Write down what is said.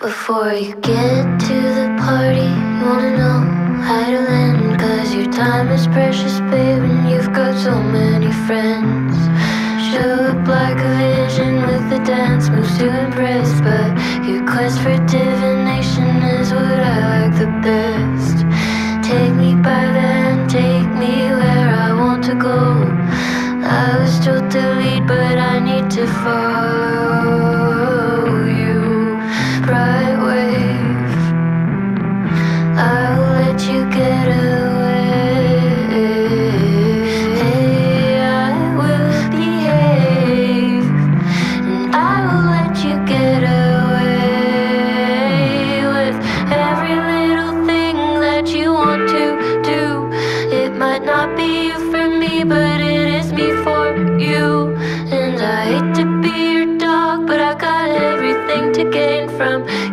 Before you get to the party, you wanna know how to land, 'cause your time is precious, babe, and you've got so many friends. Show up like a vision with the dance moves to impress, but your quest for divination is what I like the best. Take me by the hand, take me where I want to go. I was told to lead, but I need to follow you. Bright wave, I'll let you get away. I will behave, and I will let you get away with every little thing that you want to do. It might not be you for me, but it is me for you. And I hate to be your dog, but I got everything to gain from